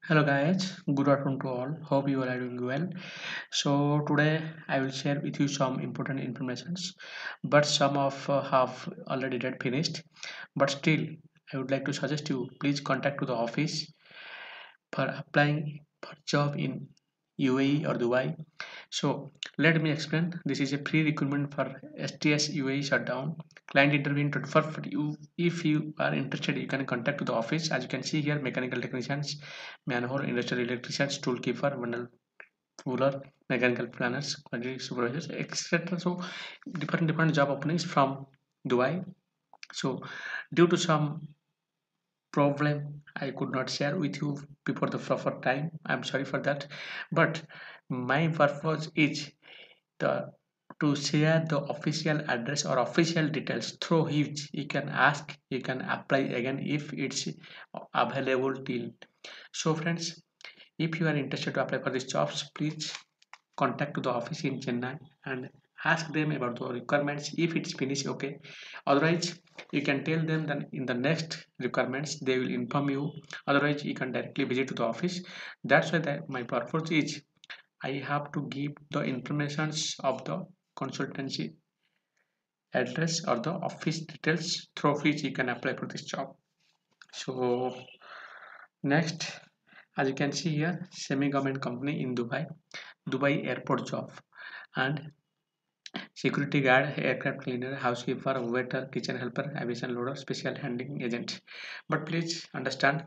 Hello guys, good afternoon to all. Hope you all are doing well. So today I will share with you some important informations, but some of have already read finished. But still, I would like to suggest you please contact to the office for applying for job in UAE or Dubai. So let me explain. This is a pre-recruitment for STS UAE shutdown. Client interview in 24 for you. If you are interested, you can contact to the office. As you can see here, mechanical technicians, manhole, industrial electricians, tool keeper, vandal ruler, mechanical planners, quantity supervisors, etc. So different job openings from Dubai. So due to some problem I could not share with you before the proper time. I'm sorry for that. But my purpose is the to share the official address or official details through which you can ask, you can apply again if it's available till. So friends, if you are interested to apply for these jobs, please contact to the office in Chennai and ask them about the requirements if it's finished. Okay, otherwise you can tell them that in the next requirements they will inform you. Otherwise you can directly visit to the office. That's why that my purpose is I have to give the informations of the consultancy address or the office details through which you can apply for this job. So next, as you can see here, semi-government company in Dubai airport job, and security guard, aircraft cleaner, housekeeper, waiter, kitchen helper, aviation loader, special handling agent. But please understand,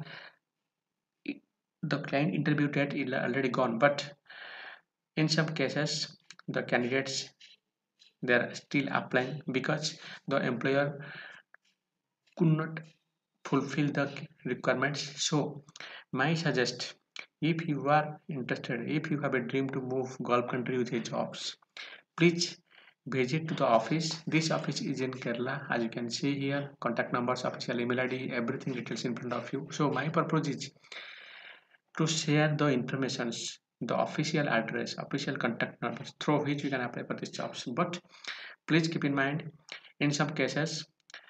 the client interview date is already gone. But in some cases, the candidates they are still applying because the employer could not fulfill the requirements. So my suggest, if you are interested, if you have a dream to move Gulf country with your jobs, please visit to the office. This office is in Kerala. As you can see here, contact numbers, official email ID, everything details in front of you. So my purpose is to share the informations, the official address, official contact numbers through which you can apply for these jobs. But please keep in mind, in some cases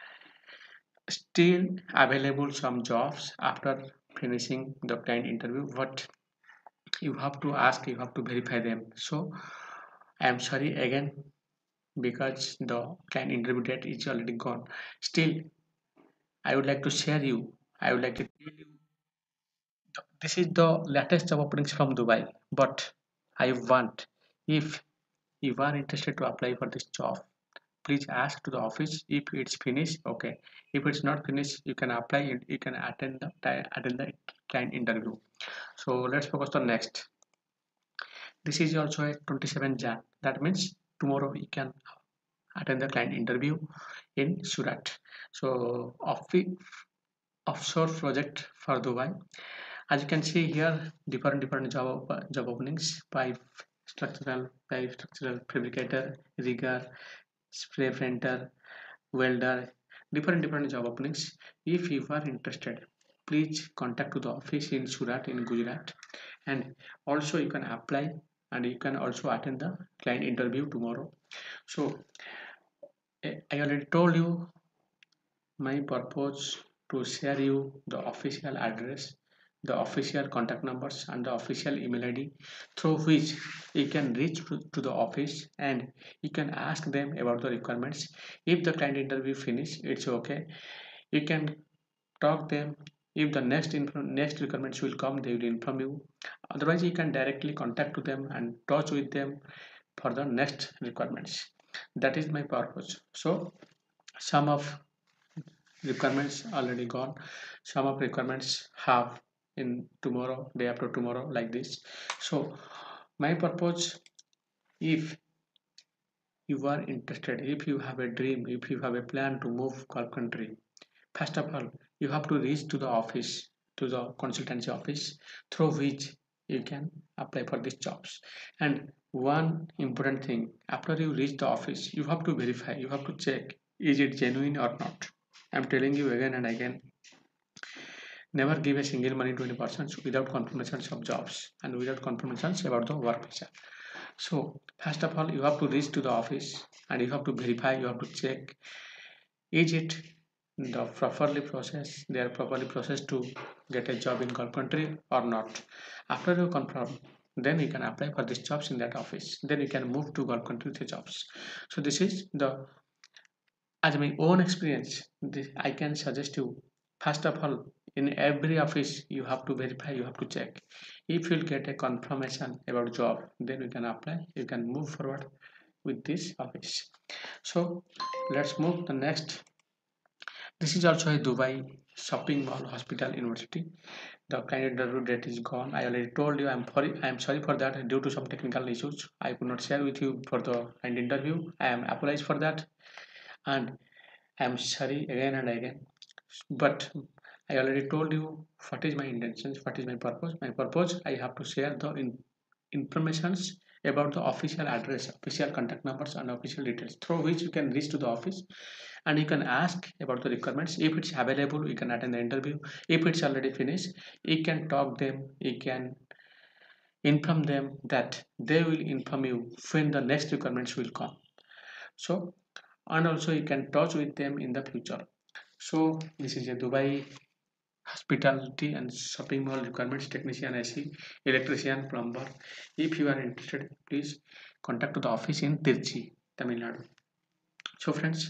still available some jobs after finishing the client interview, but you have to ask, you have to verify them. So I am sorry again because the client interview date is already gone. Still, I would like to share you, I would like to tell you, this is the latest job openings from Dubai. But I want, if you are interested to apply for this job, please ask to the office if it's finished. Okay, if it's not finished, you can apply it, you can attend the client interview. So let's focus on next. This is also a 27 Jan. That means tomorrow you can attend the client interview in Surat. So offshore project for Dubai. As you can see here, different job openings. Pipe structural fabricator, rigger, spray painter, welder, different job openings. If you are interested, please contact to the office in Surat in Gujarat, and also you can apply and you can also attend the client interview tomorrow. So I already told you my purpose to share you the official address, the official contact numbers, and the official email ID through which you can reach to the office and you can ask them about the requirements. If the client interview finish, it's okay. You can talk them. If the next requirements will come, they will inform you. Otherwise, you can directly contact to them and touch with them for the next requirements. That is my purpose. So some of requirements already gone, some of requirements have in tomorrow, day after tomorrow, like this. So my purpose, if you are interested, if you have a dream, if you have a plan to move Gulf country, first of all you have to reach to the office, to the consultancy office through which you can apply for these jobs. And one important thing, after you reach the office, you have to verify, you have to check, is it genuine or not. I'm telling you again and again, never give a single money to any person without confirmations of jobs and without confirmations about the work visa. So first of all, you have to reach to the office and you have to verify, you have to check, is it they are properly processed to get a job in Gulf country or not. After you confirm, then you can apply for these jobs in that office. Then you can move to Gulf country with the jobs. So this is the as my own experience. I can suggest you first of all in every office you have to verify, you have to check. If you'll get a confirmation about job, then you can apply. You can move forward with this office. So let's move the next. This is also a Dubai shopping mall, hospital, university. The client interview date is gone. I already told you. I am sorry for that. Due to some technical issues, I could not share with you for the client interview. I am apologize for that, and I am sorry again and again. But I already told you what is my intentions, what is my purpose. My purpose, I have to share the informations about the official address, official contact numbers, and official details through which you can reach to the office, and you can ask about the requirements. If it's available, you can attend the interview. If it's already finished, you can talk them, you can inform them that they will inform you when the next requirements will come. So, and also you can touch with them in the future. So this is a Dubai hospitality and shopping mall requirements technician, AC, electrician, plumber. If you are interested, please contact to the office in Tirchi, Tamil Nadu. So friends,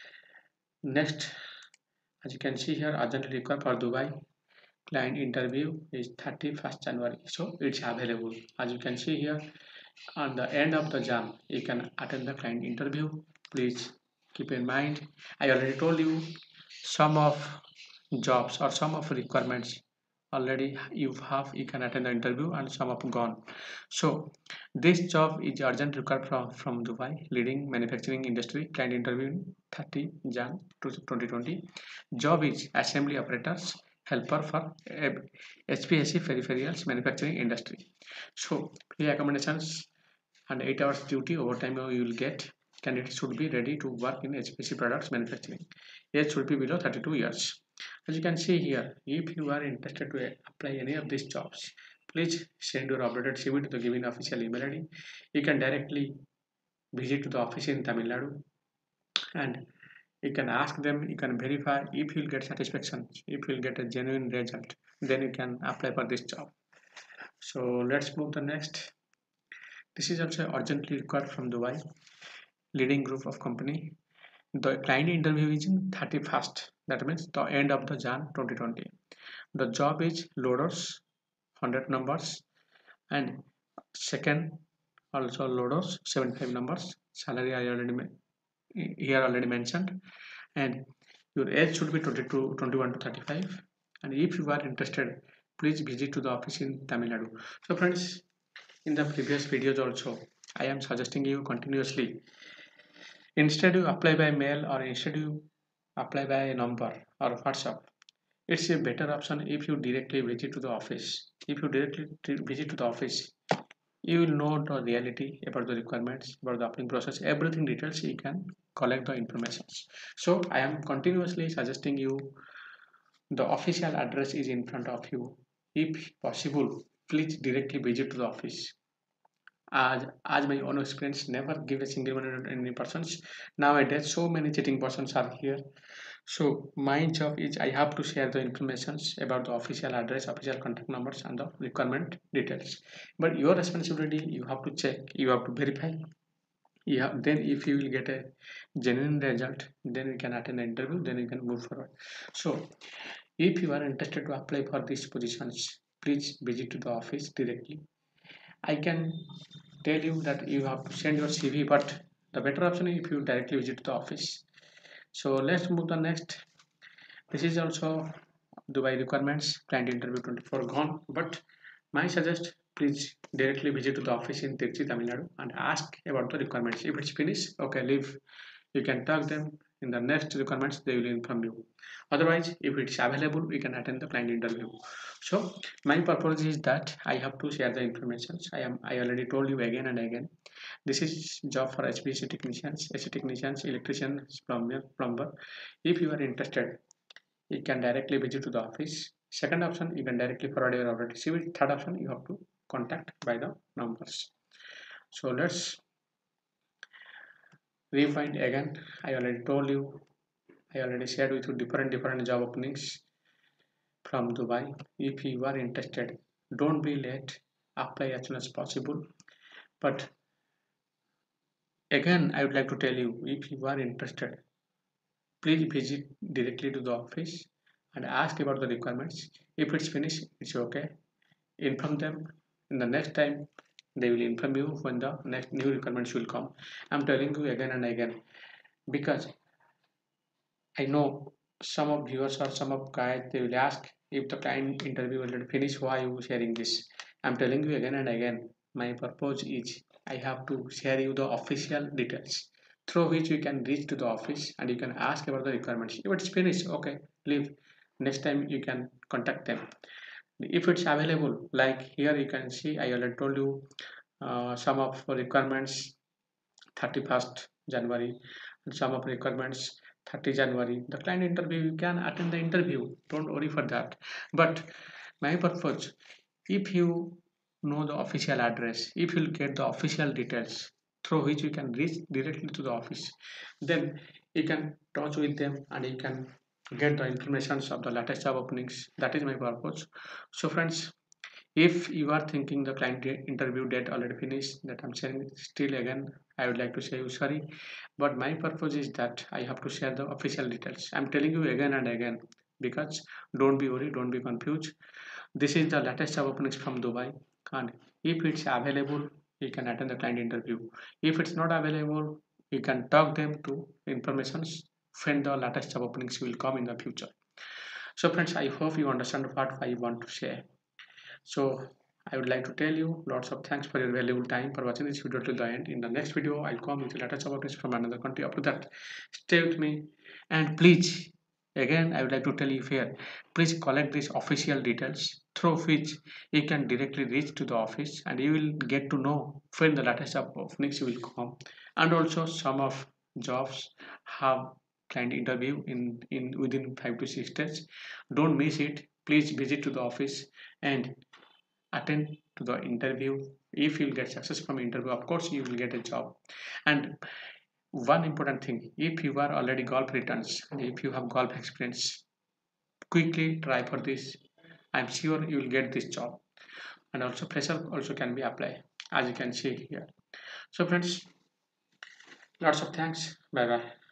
next, as you can see here, urgently required for Dubai. Client interview is 31st January. So it's available. As you can see here, on the end of the jam, you can attend the client interview. Please keep in mind, I already told you some of jobs or some of requirements already you can attend the interview, and some of gone. So this job is urgent required from Dubai leading manufacturing industry. Client interview in 30 Jan 2020. Job is assembly operators helper for HPSC peripherals manufacturing industry. So pre accommodations and 8 hours duty overtime you will get. Candidates should be ready to work in HPC products manufacturing. Age should be below 32 years. As you can see here, if you are interested to apply any of these jobs, please send your updated CV to the given official email ID. You can directly visit to the office in Tamil Nadu, and you can ask them, you can verify. If you'll get satisfaction, if you'll get a genuine result, then you can apply for this job. So let's move the next. This is also urgently required from Dubai leading group of company. The client interview is in 31st. That means the end of the Jan 2020. The job is loaders, 100 numbers, and second also loaders, 75 numbers. Salary I already mentioned, and your age should be 21 to 35. And if you are interested, please visit to the office in Tamil Nadu. So friends, in the previous videos also, I am suggesting you continuously. Instead you apply by mail, or instead you apply by a number or WhatsApp. It's a better option if you directly visit to the office. If you directly visit to the office, you will know the reality about the requirements, about the applying process, everything details. You can collect the information. So I am continuously suggesting you the official address is in front of you. If possible, please directly visit to the office. As my own experience, never give a single one to any persons. Nowadays, so many cheating persons are here. So my job is I have to share the informations about the official address, official contact numbers, and the requirement details. But your responsibility, you have to check, you have to verify. Yeah, then if you will get a genuine result, then you can attend the interview, then you can move forward. So if you are interested to apply for these positions, please visit to the office directly. I can tell you that you have to send your CV, but the better option is if you directly visit the office. So let's move the next. This is also Dubai requirements, client interview 24 gone. But my suggest, please directly visit to the office in Tirchi, Tamil Nadu, and ask about the requirements. If it's finished, okay, leave. You can talk them. In the next requirements, they will inform you. Otherwise, if it's available, we can attend the client interview. So my purpose is that I have to share the information. I already told you again and again. This is job for HVAC technicians, AC technicians, electricians, plumber. If you are interested, you can directly visit to the office. Second option, you can directly forward your order to CV. Third option, you have to contact by the numbers. So let's rewind again. I already told you I already shared with you different job openings from Dubai. If you are interested, don't be late. Apply as soon as possible. But again, I would like to tell you, if you are interested, please visit directly to the office and ask about the requirements. If it's finished, it's okay. Inform them. In the next time, they will inform you when the next new requirements will come. I'm telling you again and again because I know some of viewers or some of guys they will ask if the client interview will finish, why you sharing this? I'm telling you again and again. My purpose is I have to share you the official details through which you can reach to the office and you can ask about the requirements. If it's finished, okay, leave. Next time you can contact them. If it's available, like here you can see I already told you some of requirements 31st January and some of requirements 30 January. The client interview, you can attend the interview. Don't worry for that. But my purpose, if you know the official address, if you'll get the official details through which you can reach directly to the office, then you can touch with them and you can get the information of the latest job openings. That is my purpose. So friends, if you are thinking the client interview date already finished, that I'm saying still again, I would like to say you sorry, but my purpose is that I have to share the official details. I'm telling you again and again because don't be worried, don't be confused. This is the latest job openings from Dubai, and if it's available, you can attend the client interview. If it's not available, you can talk them to informations when the latest job openings will come in the future. So friends, I hope you understand what I want to share. So I would like to tell you lots of thanks for your valuable time for watching this video till the end. In the next video, I'll come with the latest updates from another country. Up to that, stay with me and please, again, I would like to tell you here, please collect these official details through which you can directly reach to the office and you will get to know when the latest openings will come. And also some of jobs have client interview in within 5 to 6 days. Don't miss it. Please visit to the office and attend to the interview. If you'll get success from interview, of course you will get a job. And one important thing, if you are already golf returns and if you have golf experience, quickly try for this. I'm sure you will get this job. And also pressure also can be applied as you can see here. So friends, lots of thanks. Bye bye.